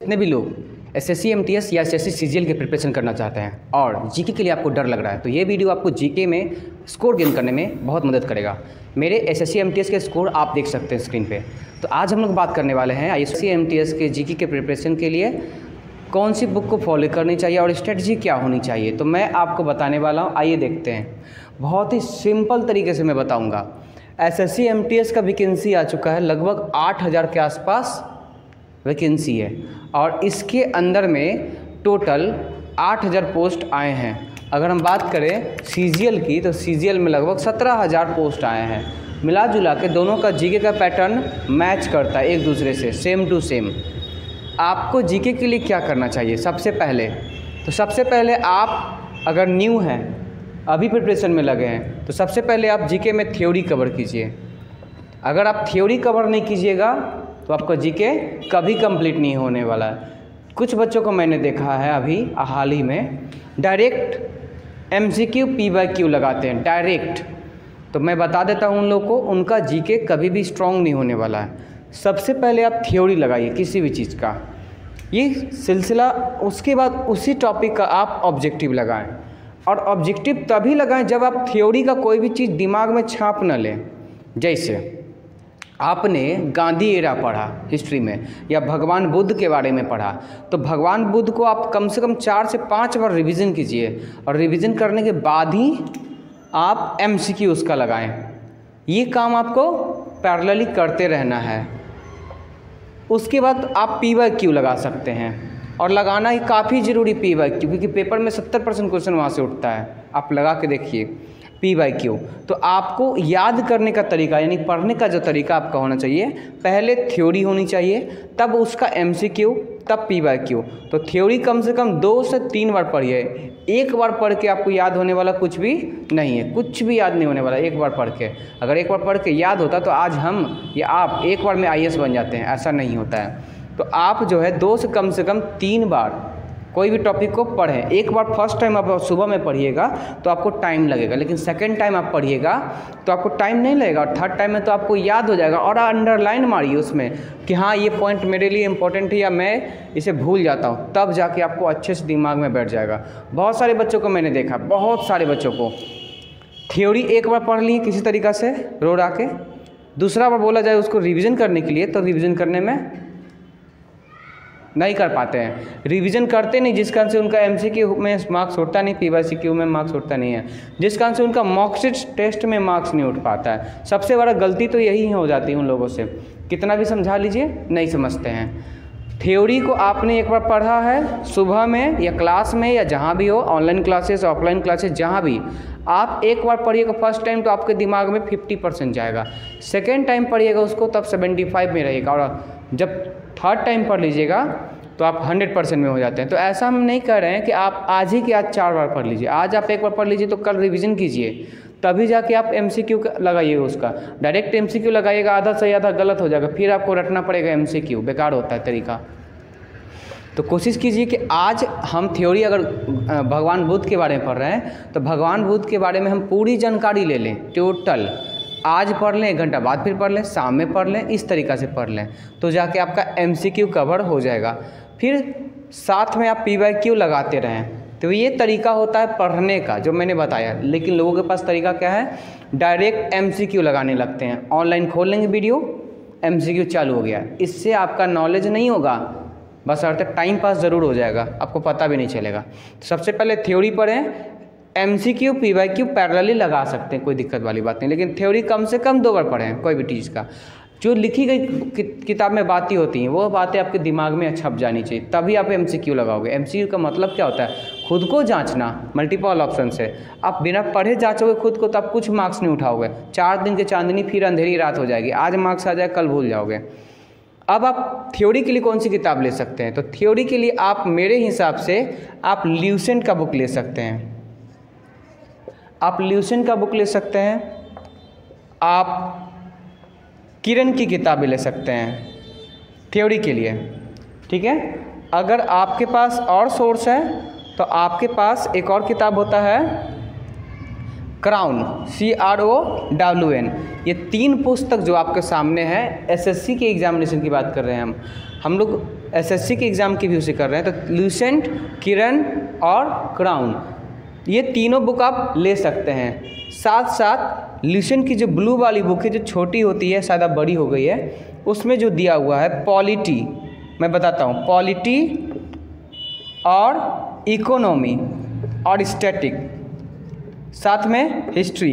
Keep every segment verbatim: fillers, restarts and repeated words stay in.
जितने भी लोग एसएससी एमटीएस या एसएससी सीजीएल की प्रिपरेशन करना चाहते हैं और जीके के लिए आपको डर लग रहा है तो ये वीडियो आपको जीके में स्कोर गेन करने में बहुत मदद करेगा। मेरे एसएससी एमटीएस के स्कोर आप देख सकते हैं स्क्रीन पे। तो आज हम लोग बात करने वाले हैं एसएससी एमटीएस के जीके के प्रिपरेशन के लिए कौन सी बुक को फॉलो करनी चाहिए और स्ट्रेटजी क्या होनी चाहिए। तो मैं आपको बताने वाला हूँ, आइए देखते हैं। बहुत ही सिंपल तरीके से मैं बताऊँगा। एसएससी एमटीएस का वैकेंसी आ चुका है, लगभग आठ हज़ार के आसपास वैकेंसी है और इसके अंदर में टोटल आठ हज़ार पोस्ट आए हैं। अगर हम बात करें सीजीएल की तो सीजीएल में लगभग सत्रह हज़ार पोस्ट आए हैं। मिला जुला के दोनों का जीके का पैटर्न मैच करता है एक दूसरे से, सेम टू सेम। आपको जीके के लिए क्या करना चाहिए? सबसे पहले तो सबसे पहले आप अगर न्यू हैं, अभी प्रिपरेशन में लगे हैं, तो सबसे पहले आप जीके में थ्योरी कवर कीजिए। अगर आप थ्योरी कवर नहीं कीजिएगा तो आपका जीके कभी कंप्लीट नहीं होने वाला है। कुछ बच्चों को मैंने देखा है अभी हाल ही में direct MCQ P Y Q लगाते हैं डायरेक्ट। तो मैं बता देता हूँ उन लोग को, उनका जीके कभी भी स्ट्रॉन्ग नहीं होने वाला है। सबसे पहले आप थ्योरी लगाइए किसी भी चीज़ का, ये सिलसिला। उसके बाद उसी टॉपिक का आप ऑब्जेक्टिव लगाएं और ऑब्जेक्टिव तभी लगाएं जब आप थ्योरी का कोई भी चीज़ दिमाग में छाप न लें। जैसे आपने गांधी एरा पढ़ा हिस्ट्री में या भगवान बुद्ध के बारे में पढ़ा, तो भगवान बुद्ध को आप कम से कम चार से पाँच बार रिवीजन कीजिए और रिवीजन करने के बाद ही आप एमसीक्यू उसका लगाएं। ये काम आपको पैरेलली करते रहना है। उसके बाद आप पी बाई क्यू लगा सकते हैं और लगाना ही काफ़ी ज़रूरी पी बाई क्यू, क्योंकि पेपर में सत्तर परसेंट क्वेश्चन वहाँ से उठता है। आप लगा के देखिए पी बाई क्यू। तो आपको याद करने का तरीका यानी पढ़ने का जो तरीका आपका होना चाहिए, पहले थ्योरी होनी चाहिए, तब उसका एमसीक्यू, तब पी बाई क्यू। तो थ्योरी कम से कम दो से तीन बार पढ़िए। एक बार पढ़ के आपको याद होने वाला कुछ भी नहीं है, कुछ भी याद नहीं होने वाला एक बार पढ़ के। अगर एक बार पढ़ के याद होता तो आज हम या आप एक बार में आई ए एस बन जाते हैं, ऐसा नहीं होता है। तो आप जो है दो से कम से कम तीन बार कोई भी टॉपिक को पढ़ें। एक बार फर्स्ट टाइम आप सुबह में पढ़िएगा तो आपको टाइम लगेगा, लेकिन सेकंड टाइम आप पढ़िएगा तो आपको टाइम नहीं लगेगा और थर्ड टाइम में तो आपको याद हो जाएगा। और अंडरलाइन मारिए उसमें कि हाँ ये पॉइंट मेरे लिए इंपॉर्टेंट है या मैं इसे भूल जाता हूँ, तब जाके आपको अच्छे से दिमाग में बैठ जाएगा। बहुत सारे बच्चों को मैंने देखा, बहुत सारे बच्चों को थ्योरी एक बार पढ़ ली किसी तरीक़ा से रो रा के, दूसरा बार बोला जाए उसको रिविज़न करने के लिए तो रिविज़न करने में नहीं कर पाते हैं। रिवीजन करते नहीं, जिस कारण से उनका एमसीक्यू में मार्क्स उठता नहीं, पीवाईक्यू में मार्क्स उठता नहीं है, जिस कारण से उनका मॉक टेस्ट में मार्क्स नहीं उठ पाता है। सबसे बड़ा गलती तो यही हो जाती है उन लोगों से, कितना भी समझा लीजिए नहीं समझते हैं। थ्योरी को आपने एक बार पढ़ा है सुबह में या क्लास में या जहाँ भी हो, ऑनलाइन क्लासेस ऑफलाइन क्लासेस जहाँ भी, आप एक बार पढ़िएगा फर्स्ट टाइम तो आपके दिमाग में फिफ्टी परसेंट जाएगा। सेकेंड टाइम पढ़िएगा उसको तब सेवेंटी फाइव में रहेगा और जब थर्ड टाइम पढ़ लीजिएगा तो आप हंड्रेड परसेंट में हो जाते हैं। तो ऐसा हम नहीं कह रहे हैं कि आप आज ही के आज चार बार पढ़ लीजिए। आज आप एक बार पढ़ लीजिए तो कल रिवीजन कीजिए, तभी जाके आप एमसीक्यू लगाइएगा उसका। डायरेक्ट एमसीक्यू लगाइएगा आधा सही आधा गलत हो जाएगा, फिर आपको रटना पड़ेगा एमसीक्यू, बेकार होता है तरीका। तो कोशिश कीजिए कि आज हम थ्योरी अगर भगवान बुद्ध के बारे में पढ़ रहे हैं तो भगवान बुद्ध के बारे में हम पूरी जानकारी ले लें टोटल। आज पढ़ लें, एक घंटा बाद फिर पढ़ लें, शाम में पढ़ लें, इस तरीक़ा से पढ़ लें तो जाके आपका एमसीक्यू कवर हो जाएगा। फिर साथ में आप पी बाई क्यू लगाते रहें। तो ये तरीका होता है पढ़ने का जो मैंने बताया, लेकिन लोगों के पास तरीका क्या है, डायरेक्ट एमसीक्यू लगाने लगते हैं। ऑनलाइन खोल लेंगे वीडियो, एमसीक्यू चालू हो गया। इससे आपका नॉलेज नहीं होगा, बस अर्थ टाइम पास ज़रूर हो जाएगा, आपको पता भी नहीं चलेगा। तो सबसे पहले थ्योरी पढ़ें, MCQ P Y Q parallelly लगा सकते हैं, कोई दिक्कत वाली बात नहीं, लेकिन थ्योरी कम से कम दो बार पढ़ें कोई भी चीज़ का। जो लिखी गई किताब में बातें होती हैं वो बातें आपके दिमाग में छप जानी चाहिए, तभी आप एमसीक्यू लगाओगे। एमसीक्यू का मतलब क्या होता है, खुद को जांचना मल्टीपल ऑप्शन से। आप बिना पढ़े जांचोगे खुद को तो आप कुछ मार्क्स नहीं उठाओगे। चार दिन के चांदनी फिर अंधेरी रात हो जाएगी, आज मार्क्स आ जाए कल भूल जाओगे। अब आप थ्योरी के लिए कौन सी किताब ले सकते हैं, तो थ्योरी के लिए आप मेरे हिसाब से आप ल्यूसेंट का बुक ले सकते हैं। आप ल्यूसेंट का बुक ले सकते हैं, आप किरण की किताबें ले सकते हैं थ्योरी के लिए, ठीक है। अगर आपके पास और सोर्स है तो आपके पास एक और किताब होता है Crown, C R O W N. ये तीन पुस्तक जो आपके सामने है, एसएससी के एग्जामिनेशन की बात कर रहे हैं हम हम लोग एसएससी के एग्ज़ाम के व्यू से कर रहे हैं तो लूसेंट, किरण और क्राउन, ये तीनों बुक आप ले सकते हैं। साथ साथ लूसेंट की जो ब्लू वाली बुक है जो छोटी होती है, शायद अब बड़ी हो गई है, उसमें जो दिया हुआ है पॉलिटी, मैं बताता हूँ, पॉलिटी और इकोनॉमी और स्टैटिक, साथ में हिस्ट्री,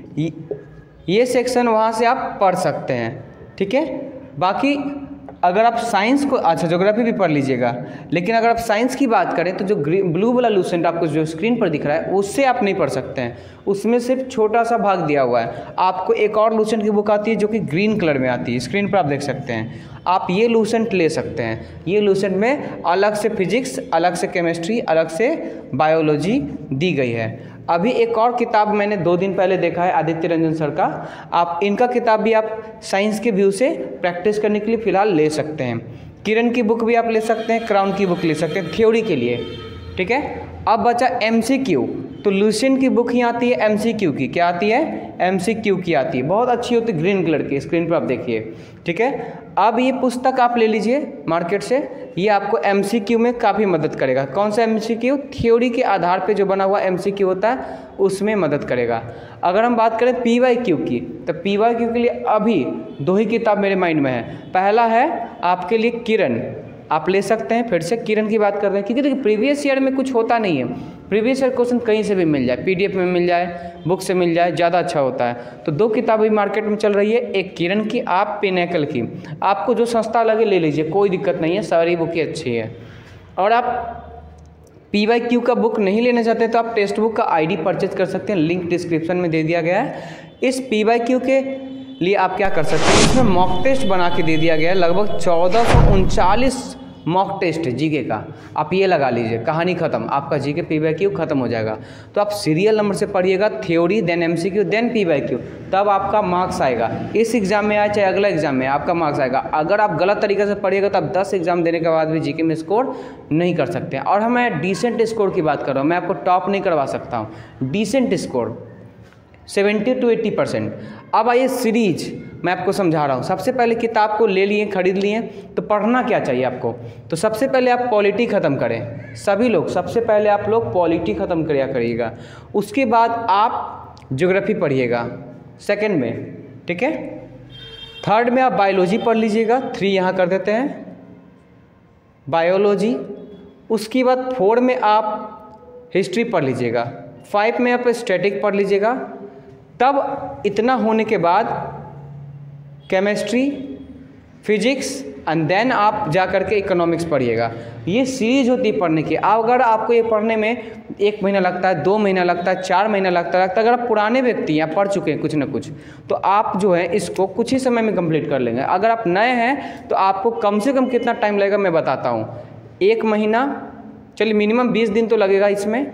ये सेक्शन वहाँ से आप पढ़ सकते हैं। ठीक है, बाकी अगर आप साइंस को, अच्छा ज्योग्राफी भी पढ़ लीजिएगा, लेकिन अगर आप साइंस की बात करें तो जो ब्लू वाला लूसेंट आपको जो स्क्रीन पर दिख रहा है उससे आप नहीं पढ़ सकते हैं, उसमें सिर्फ छोटा सा भाग दिया हुआ है। आपको एक और लूसेंट की बुक आती है जो कि ग्रीन कलर में आती है, स्क्रीन पर आप देख सकते हैं, आप ये लूसेंट ले सकते हैं। ये लूसेंट में अलग से फिजिक्स, अलग से केमिस्ट्री, अलग से बायोलॉजी दी गई है। अभी एक और किताब मैंने दो दिन पहले देखा है आदित्य रंजन सर का, आप इनका किताब भी आप साइंस के व्यू से प्रैक्टिस करने के लिए फ़िलहाल ले सकते हैं। किरण की बुक भी आप ले सकते हैं, क्राउन की बुक ले सकते हैं थ्योरी के लिए। ठीक है, अब बचा एमसीक्यू, तो लूसेंट की बुक ही आती है एमसीक्यू की, क्या आती है, एमसीक्यू की आती है, बहुत अच्छी होती है, ग्रीन कलर की, स्क्रीन पर आप देखिए। ठीक है, अब ये पुस्तक आप ले लीजिए मार्केट से, ये आपको एमसीक्यू में काफ़ी मदद करेगा। कौन सा एमसीक्यू, थ्योरी के आधार पे जो बना हुआ एमसीक्यू होता है उसमें मदद करेगा। अगर हम बात करें पीवाईक्यू की, तो पीवाईक्यू के लिए अभी दो ही किताब मेरे माइंड में है। पहला है आपके लिए किरण, आप ले सकते हैं, फिर से किरण की बात कर रहे हैं, क्योंकि देखिए प्रीवियस ईयर में कुछ होता नहीं है, प्रीवियस ईयर क्वेश्चन कहीं से भी मिल जाए, पीडीएफ में मिल जाए, बुक से मिल जाए, ज़्यादा अच्छा होता है। तो दो किताबें मार्केट में चल रही है, एक किरण की, आप पिनेकल की, आपको जो सस्ता लगे ले लीजिए, कोई दिक्कत नहीं है, सारी बुक ही अच्छी है। और आप पीवाईक्यू का बुक नहीं लेना चाहते तो आप टेक्स्ट बुक का आईडी परचेज कर सकते हैं, लिंक डिस्क्रिप्शन में दे दिया गया है। इस पीवाईक्यू के लिए आप क्या कर सकते हैं, इसमें मॉक टेस्ट बना के दे दिया गया है, लगभग चौदह सौ उनचालीस मॉक टेस्ट जीके का, आप ये लगा लीजिए, कहानी खत्म, आपका जीके पीवाईक्यू खत्म हो जाएगा। तो आप सीरियल नंबर से पढ़िएगा, theory then MCQ then PYQ, तब आपका मार्क्स आएगा। इस एग्जाम में आए चाहे अगला एग्जाम में आपका मार्क्स आएगा। अगर आप गलत तरीके से पढ़िएगा तो आप दस एग्जाम देने के बाद भी जीके में स्कोर नहीं कर सकते। और हम मैं डिसेंट स्कोर की बात कर रहा हूँ, मैं आपको टॉप नहीं करवा सकता हूँ, decent score seventy two eighty percent. अब आइए सीरीज, मैं आपको समझा रहा हूँ। सबसे पहले किताब को ले लिए, खरीद लिए, तो पढ़ना क्या चाहिए आपको, तो सबसे पहले आप पॉलिटी ख़त्म करें, सभी लोग सबसे पहले आप लोग पॉलिटी ख़त्म करिया करिएगा। उसके बाद आप ज्योग्राफी पढ़िएगा सेकंड में, ठीक है। थर्ड में आप बायोलॉजी पढ़ लीजिएगा, थ्री यहाँ कर देते हैं बायोलॉजी। उसके बाद फोर में आप हिस्ट्री पढ़ लीजिएगा, फाइव में आप स्टैटिक पढ़ लीजिएगा। तब इतना होने के बाद केमिस्ट्री, फिजिक्स एंड देन आप जा कर के इकोनॉमिक्स पढ़िएगा। ये सीरीज होती है पढ़ने की। अगर आपको ये पढ़ने में एक महीना लगता है, दो महीना लगता है, चार महीना लगता है, अगर आप पुराने व्यक्ति हैं, पढ़ चुके हैं कुछ ना कुछ, तो आप जो है इसको कुछ ही समय में कंप्लीट कर लेंगे। अगर आप नए हैं तो आपको कम से कम कितना टाइम लगेगा मैं बताता हूँ। एक महीना, चलिए मिनिमम बीस दिन तो लगेगा इसमें,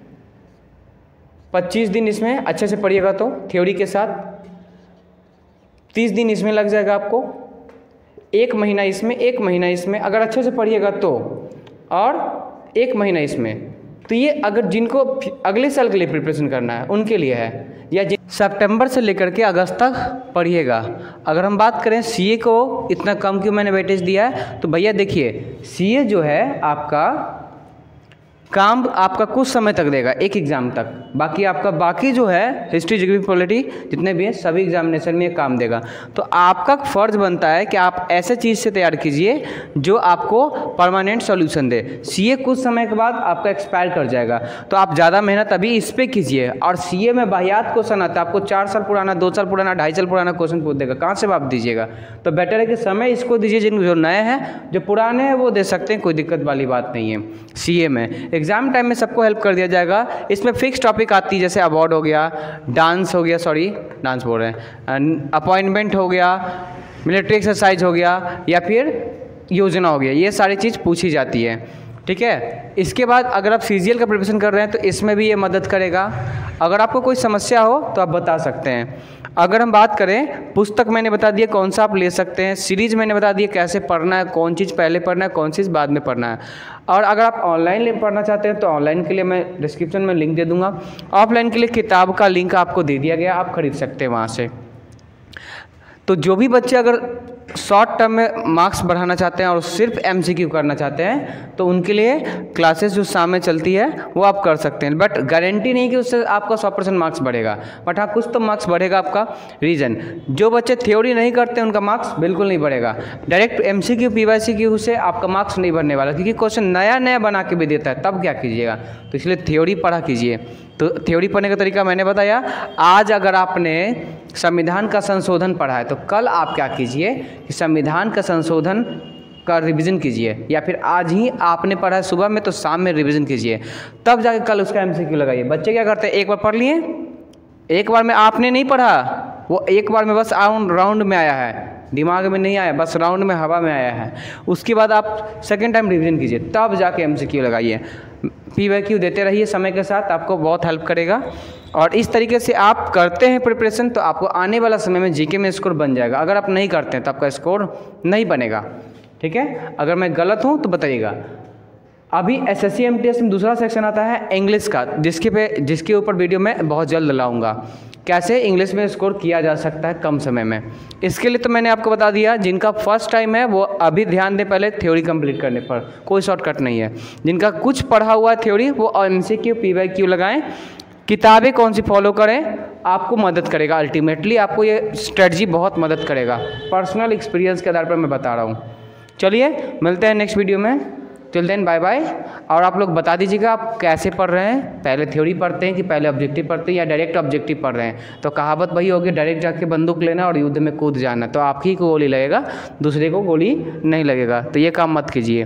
पच्चीस दिन इसमें अच्छे से पढ़िएगा तो थ्योरी के साथ, तीस दिन इसमें लग जाएगा आपको, एक महीना इसमें, एक महीना इसमें अगर अच्छे से पढ़िएगा तो, और एक महीना इसमें। तो ये अगर जिनको अगले साल के लिए प्रिपरेशन करना है उनके लिए है, या सितंबर से लेकर के अगस्त तक पढ़िएगा। अगर हम बात करें सीए को इतना कम क्यों मैंने वेटेज दिया है, तो भैया देखिए सीए जो है आपका काम आपका कुछ समय तक देगा, एक एग्ज़ाम तक, बाकी आपका बाकी जो है हिस्ट्री, ज्योग्राफी, पॉलिटी जितने भी हैं सभी एग्जामिनेशन में काम देगा। तो आपका फ़र्ज़ बनता है कि आप ऐसे चीज़ से तैयार कीजिए जो आपको परमानेंट सॉल्यूशन दे। सीए कुछ समय के बाद आपका एक्सपायर कर जाएगा, तो आप ज़्यादा मेहनत अभी इस पर कीजिए। और सीए में बाहियात क्वेश्चन आता है, आपको चार साल पुराना, दो साल पुराना, ढाई साल पुराना क्वेश्चन पूछ देगा, कहाँ से आप दीजिएगा। तो बेटर है कि समय इसको दीजिए, जिन जो नए हैं, जो पुराने हैं वो दे सकते हैं, कोई दिक्कत वाली बात नहीं है। सीए में एग्ज़ाम टाइम में सबको हेल्प कर दिया जाएगा। इसमें फिक्स टॉपिक आती है, जैसे अवार्ड हो गया, डांस हो गया, सॉरी डांस बोल रहे हैं, अपॉइंटमेंट हो गया, मिलिट्री एक्सरसाइज हो गया, या फिर योजना हो गया, ये सारी चीज़ पूछी जाती है, ठीक है। इसके बाद अगर आप सीजीएल का प्रिपरेशन कर रहे हैं तो इसमें भी ये मदद करेगा। अगर आपको कोई समस्या हो तो आप बता सकते हैं। अगर हम बात करें, पुस्तक मैंने बता दिया कौन सा आप ले सकते हैं, सीरीज मैंने बता दिया कैसे पढ़ना है, कौन चीज़ पहले पढ़ना है, कौन चीज़ बाद में पढ़ना है। और अगर आप ऑनलाइन पढ़ना चाहते हैं तो ऑनलाइन के लिए मैं डिस्क्रिप्शन में लिंक दे दूंगा। ऑफलाइन के लिए किताब का लिंक आपको दे दिया गया, आप खरीद सकते हैं वहाँ से। तो जो भी बच्चे अगर शॉर्ट टर्म में मार्क्स बढ़ाना चाहते हैं और सिर्फ एमसीक्यू करना चाहते हैं तो उनके लिए क्लासेस जो शाम में चलती है वो आप कर सकते हैं, बट गारंटी नहीं कि उससे आपका सौ परसेंट मार्क्स बढ़ेगा, बट हाँ कुछ तो मार्क्स बढ़ेगा आपका। रीज़न, जो बच्चे थ्योरी नहीं करते उनका मार्क्स बिल्कुल नहीं बढ़ेगा। डायरेक्ट एमसीक्यू पीवाईक्यू से आपका मार्क्स नहीं बढ़ने वाला, क्योंकि क्वेश्चन नया नया बना के भी देता है, तब क्या कीजिएगा। तो इसलिए थ्योरी पढ़ा कीजिए। तो थ्योरी पढ़ने का तरीका मैंने बताया। आज अगर आपने संविधान का संशोधन पढ़ा है तो कल आप क्या कीजिए कि संविधान का संशोधन का रिवीजन कीजिए, या फिर आज ही आपने पढ़ा है सुबह में तो शाम में रिवीजन कीजिए, तब जाके कल उसका एमसीक्यू लगाइए। बच्चे क्या करते हैं, एक बार पढ़ लिए, एक बार में आपने नहीं पढ़ा, वो एक बार में बस राउंड राउंड में आया है, दिमाग में नहीं आया, बस राउंड में हवा में आया है। उसके बाद आप सेकेंड टाइम रिवीजन कीजिए, तब जाके एमसीक्यू लगाइए। पीवाईक्यू देते रहिए समय के साथ, आपको बहुत हेल्प करेगा। और इस तरीके से आप करते हैं प्रिपरेशन तो आपको आने वाला समय में जीके में स्कोर बन जाएगा। अगर आप नहीं करते हैं तो आपका स्कोर नहीं बनेगा, ठीक है। अगर मैं गलत हूँ तो बताइएगा। अभी एसएससी एमटीएस में दूसरा सेक्शन आता है इंग्लिश का, जिसके पे जिसके ऊपर वीडियो मैं बहुत जल्द लाऊंगा, कैसे इंग्लिश में स्कोर किया जा सकता है कम समय में। इसके लिए तो मैंने आपको बता दिया, जिनका फर्स्ट टाइम है वो अभी ध्यान दें पहले थ्योरी कंप्लीट करने पर, कोई शॉर्टकट नहीं है। जिनका कुछ पढ़ा हुआ है थ्योरी वो एमसीक्यू पीवाईक्यू लगाएं। किताबें कौन सी फॉलो करें, आपको मदद करेगा, अल्टीमेटली आपको ये स्ट्रेटजी बहुत मदद करेगा। पर्सनल एक्सपीरियंस के आधार पर मैं बता रहा हूँ। चलिए मिलते हैं नेक्स्ट वीडियो में, टिल देन बाय बाय। और आप लोग बता दीजिएगा आप कैसे पढ़ रहे हैं, पहले थ्योरी पढ़ते हैं कि पहले ऑब्जेक्टिव पढ़ते हैं या डायरेक्ट ऑब्जेक्टिव पढ़ रहे हैं। तो कहावत वही होगी, डायरेक्ट जाके बंदूक लेना और युद्ध में कूद जाना, तो आप ही को गोली लगेगा, दूसरे को गोली नहीं लगेगा। तो ये काम मत कीजिए।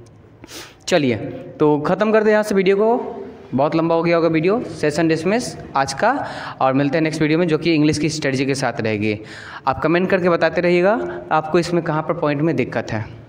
चलिए तो ख़त्म कर दें यहाँ से वीडियो को, बहुत लंबा हो गया होगा वीडियो। सेशन डिसमिस आज का, और मिलते हैं नेक्स्ट वीडियो में जो कि इंग्लिश की स्ट्रेटजी के साथ रहेगी। आप कमेंट करके बताते रहिएगा आपको इसमें कहाँ पर पॉइंट में दिक्कत है।